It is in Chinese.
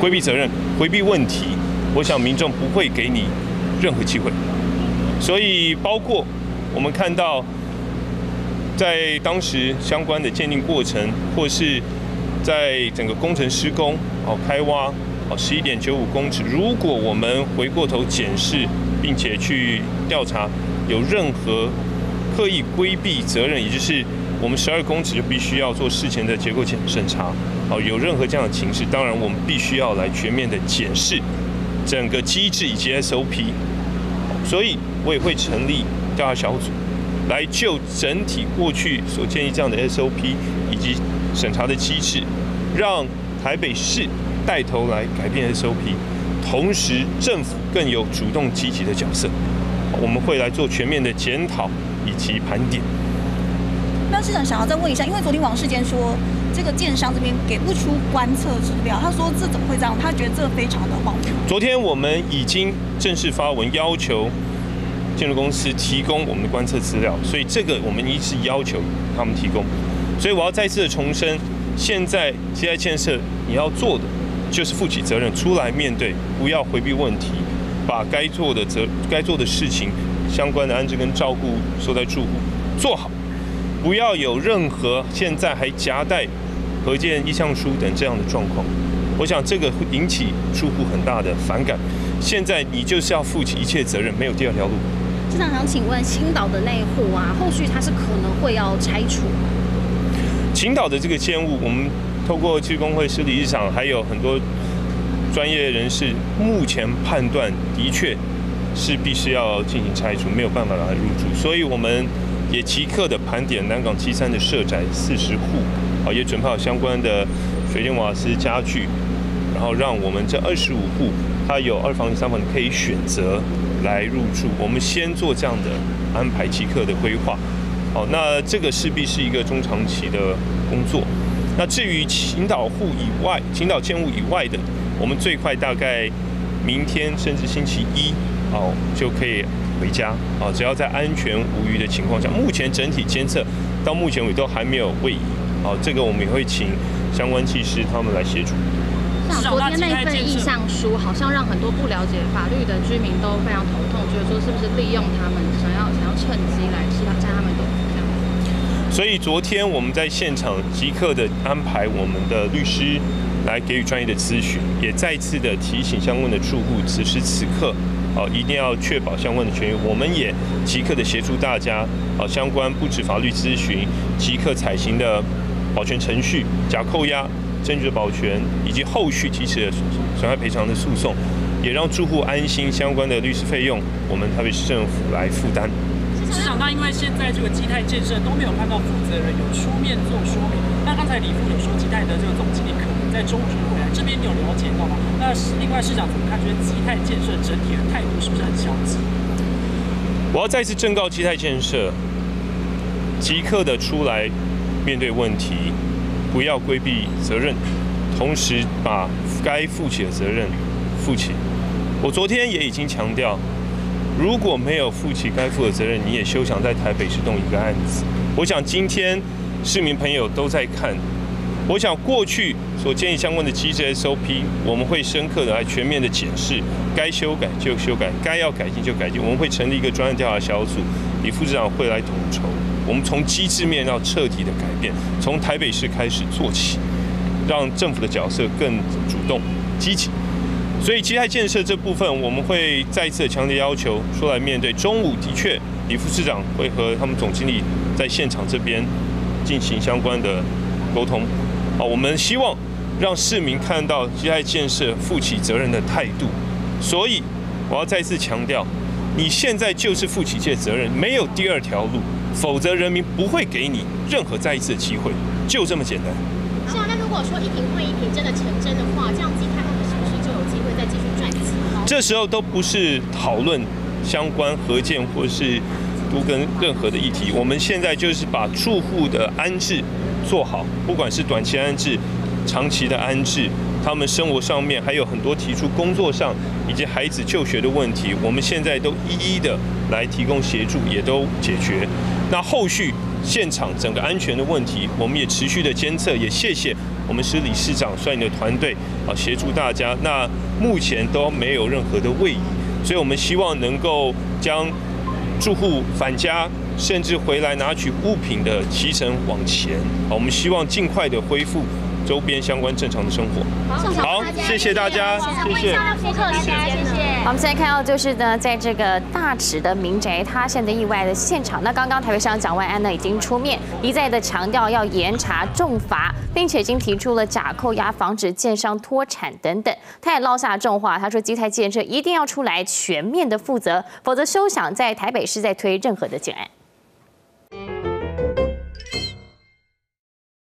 规避责任、回避问题，我想民众不会给你任何机会。所以，包括我们看到，在当时相关的鉴定过程，或是在整个工程施工开挖11.95公尺，如果我们回过头检视，并且去调查有任何刻意规避责任，也就是我们12公尺就必须要做事前的结构审查，有任何这样的情势，当然我们必须要来全面的检视整个机制以及 SOP， 所以我也会成立调查小组，来就整体过去所建议这样的 SOP 以及审查的机制，让台北市带头来改变 SOP， 同时政府更有主动积极的角色。我们会来做全面的检讨以及盘点。 那市长想要再问一下，因为昨天王世坚说这个建商这边给不出观测资料，他说这怎么会这样？他觉得这非常的荒谬。昨天我们已经正式发文要求建筑公司提供我们的观测资料，所以这个我们一直要求他们提供。所以我要再次的重申，现在基泰建设你要做的就是负起责任，出来面对，不要回避问题，把该做的事情，相关的安置跟照顾所在住户做好，不要有任何现在还夹带核建意向书等这样的状况。我想这个会引起住户很大的反感。现在你就是要负起一切责任，没有第二条路。 市长想请问，青岛的那一户啊，后续它是可能会要拆除？ 青岛的这个建物，我们透过区工会实体日常，还有很多专业人士，目前判断的确势必是要进行拆除，没有办法来入住，所以我们也即刻的盘点南港73的社宅40户，也准备好相关的水电瓦斯家具，然后让我们这25户，它有2房3房可以选择来入住。我们先做这样的安排，即刻的规划。好，那这个势必是一个中长期的工作。那至于青岛建物以外的，我们最快大概明天甚至星期一就可以回家只要在安全无虞的情况下。目前整体监测到目前为止都还没有位移这个我们也会请相关技师他们来协助。 昨天那份意向书好像让很多不了解法律的居民都非常头痛，觉得说是不是利用他们想要趁机来占他们的这样。 所以昨天我们在现场即刻的安排我们的律师来给予专业的咨询，也再次的提醒相关的住户，此时此刻一定要确保相关的权益。我们也即刻的协助大家相关不止法律咨询，即刻采行的保全程序、假扣押、证据的保全以及后续提起的损害赔偿的诉讼，也让住户安心。相关的律师费用，我们台北市政府来负担。 市长，那因为现在这个基泰建设都没有看到负责人有出面做说明，那刚才李副有说基泰的这个总经理可能在中午就回来，这边你有了解到吗？那另外市长怎么看？觉得基泰建设整体的态度是不是很消极？ 我要再次正告基泰建设，即刻的出来面对问题，不要规避责任，同时把该负起的责任负起。我昨天也已经强调，如果没有负起该负的责任，你也休想在台北市动一个案子。我想今天市民朋友都在看，我想过去所建议相关的机制 SOP， 我们会深刻的来全面的检视，该修改就修改，该要改进就改进。我们会成立一个专案调查小组，李副市长会来统筹。我们从机制面要彻底的改变，从台北市开始做起，让政府的角色更主动积极。所以基泰建设这部分，我们会再一次强烈要求出来面对。中午的确，李副市长会和他们总经理在现场这边进行相关的沟通。我们希望让市民看到基泰建设负起责任的态度。所以我要再次强调，你现在就是负起这责任，没有第二条路，否则人民不会给你任何再一次的机会，就这么简单。 是啊，那如果说一坪换一坪真的成真的话，这样基泰他们是不是就有机会再继续赚钱？ 这时候都不是讨论相关核建或是都跟任何的议题，我们现在就是把住户的安置做好，不管是短期安置、长期的安置，他们生活上面还有很多提出工作上以及孩子就学的问题，我们现在都一一的来提供协助，也都解决。那后续现场整个安全的问题，我们也持续的监测，也谢谢我们是理事长率领的团队协助大家。那目前都没有任何的位移，所以我们希望能够将住户返家，甚至回来拿取物品的期程往前。我们希望尽快的恢复周边相关正常的生活。好，谢谢大家，谢谢。 我们现在看到就是呢，在这个大直的民宅塌陷的意外的现场，那刚刚台北市长蒋万安呢已经出面一再的强调要严查重罚，并且已经提出了假扣押防止建商脱产等等。他也落下重话，他说基泰建设一定要出来全面的负责，否则休想在台北市再推任何的建案。